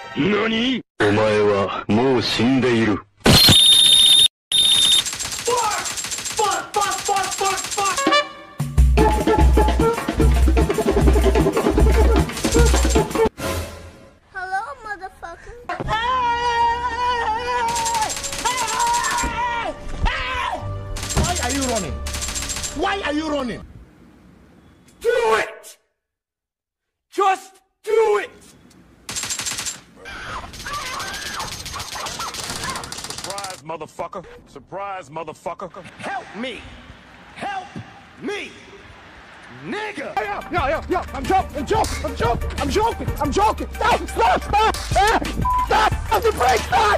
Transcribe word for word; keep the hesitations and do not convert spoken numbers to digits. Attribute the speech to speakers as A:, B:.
A: 何？お前はもう死んでいる。
B: Hello, motherfucker.
C: Why are you running? Why are you running?
A: Do it! Just do it!
D: Surprise, motherfucker. Surprise, motherfucker.
A: Help me! Help me! Nigga!
C: Yeah, yeah, yeah, yeah. I'm joking, I'm joking, I'm joking, I'm joking, I'm joking. Stop, stop, stop! Ah, stop! Stop the brake, stop!